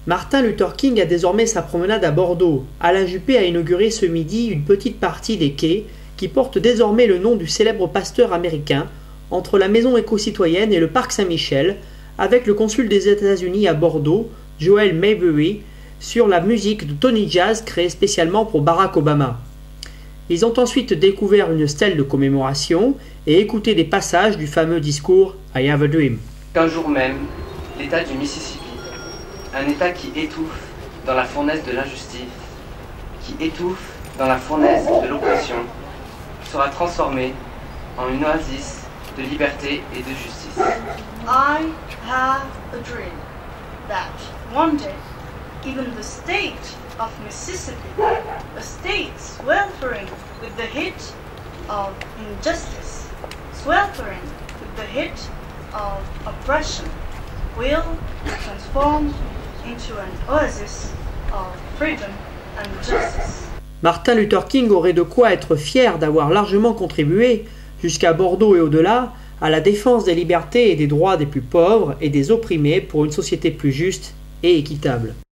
Martin Luther King a désormais sa promenade à Bordeaux. Alain Juppé a inauguré ce midi une petite partie des quais qui porte désormais le nom du célèbre pasteur américain entre la maison éco-citoyenne et le parc Saint-Michel, avec le consul des États-Unis à Bordeaux, Joel Maybury, sur la musique de Tony Jazz créée spécialement pour Barack Obama. Ils ont ensuite découvert une stèle de commémoration et écouté des passages du fameux discours « I have a dream ». Qu'un jour même, l'État du Mississippi, un État qui étouffe dans la fournaise de l'injustice, qui étouffe dans la fournaise de l'oppression, sera transformé en une oasis de liberté et de justice. I have a dream that one day, even the state of Mississippi, a state sweltering with the heat of injustice, sweltering with the heat of oppression, will be transformed into an oasis of freedom and justice. Martin Luther King aurait de quoi être fier d'avoir largement contribué, jusqu'à Bordeaux et au-delà, à la défense des libertés et des droits des plus pauvres et des opprimés pour une société plus juste et équitable.